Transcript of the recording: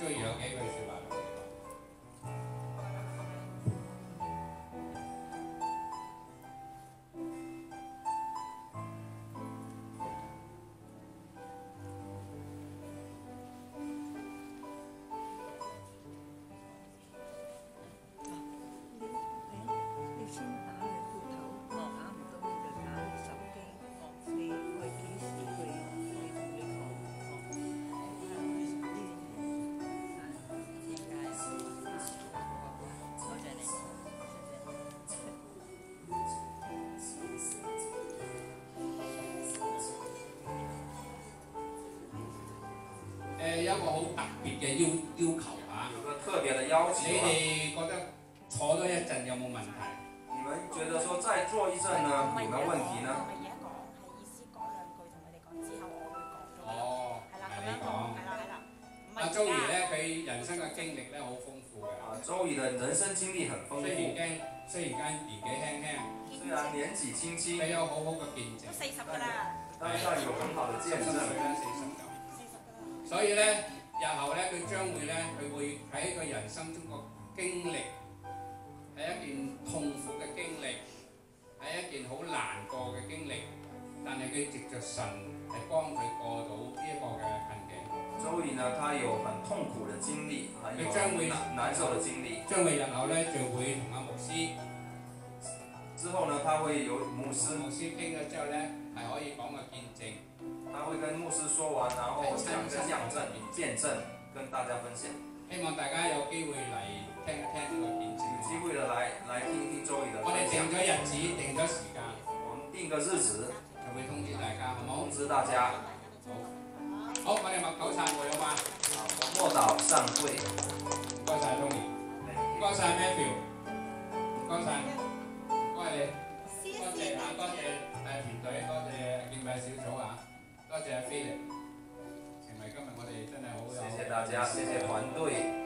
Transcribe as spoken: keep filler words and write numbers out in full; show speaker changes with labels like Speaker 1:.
Speaker 1: 鍾意有幾句説話同你講。誒有一個好特別嘅要要求嚇，
Speaker 2: 有個特別嘅要求。
Speaker 1: 你哋覺得坐多一陣有冇問題？
Speaker 2: 你們覺得說再坐一陣呢，有沒有問題呢？
Speaker 3: 唔係而家講，係意思講兩句同佢哋講之後，我會講咗。
Speaker 1: 哦，
Speaker 3: 係啦，
Speaker 1: 係
Speaker 3: 咁樣講，
Speaker 1: 你講。
Speaker 3: 係啦係啦。
Speaker 1: 阿周怡咧，佢人生嘅經歷咧好豐富嘅。
Speaker 2: 啊，周怡嘅人生經歷很豐富。
Speaker 1: 雖然間雖然間年紀輕輕，
Speaker 2: 雖然年紀輕輕，
Speaker 1: 佢有好好嘅見證。
Speaker 3: 都四十㗎啦。
Speaker 2: 但係有很好的見證。
Speaker 1: 四十歲啦，四十九。
Speaker 3: 四十㗎啦。
Speaker 1: 所以咧，日後咧，佢將會咧，佢會喺佢人生中個經歷係一件痛苦嘅經歷，係一件好難過嘅經歷，但係佢藉着神係幫佢過到呢一個嘅困境。
Speaker 2: 周怡呢，他有很痛苦的經歷，很有
Speaker 1: 佢將會
Speaker 2: 難難受的經歷。
Speaker 1: 將會日後咧就會同阿牧師，
Speaker 2: 之後呢，他會有牧師，
Speaker 1: 牧師傾咗之後咧係可以講個見證。
Speaker 2: 他會跟牧師說完，然後講個見證，見證跟大家分享。
Speaker 1: 希望大家有機會嚟聽一聽呢個見證。
Speaker 2: 有機會的來來聽聽周怡的
Speaker 1: 我哋
Speaker 2: 分享。
Speaker 1: 定咗日子，定咗時間，
Speaker 2: 我們定個日子，
Speaker 1: 就會通知大家，好冇？
Speaker 2: 通知大家。
Speaker 1: 好，好，我哋默禱散會好嗎？
Speaker 2: 默禱散會。
Speaker 1: 唔該晒 Tony，唔該晒 Matthew，唔該晒，唔該你，多謝啊，多謝誒團隊，多謝敬拜小組啊，多謝阿 Philip，成為今日我哋真係好有。
Speaker 2: 謝謝大家，謝謝團隊。